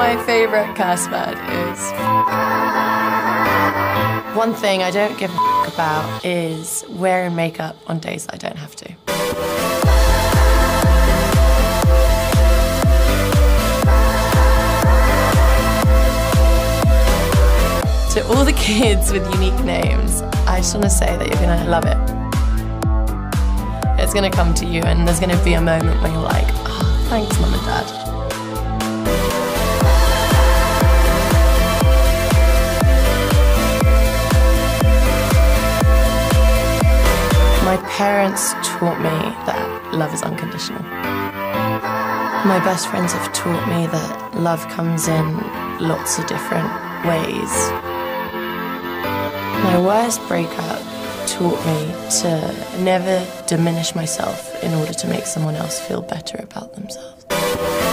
my favourite curse word is... One thing I don't give a f*** about is wearing makeup on days that I don't have to. To all the kids with unique names, I just want to say that you're going to love it. It's going to come to you and there's going to be a moment when you're like, oh, thanks, Mum and Dad. My parents taught me that love is unconditional. My best friends have taught me that love comes in lots of different ways. My worst breakup taught me to never diminish myself in order to make someone else feel better about themselves.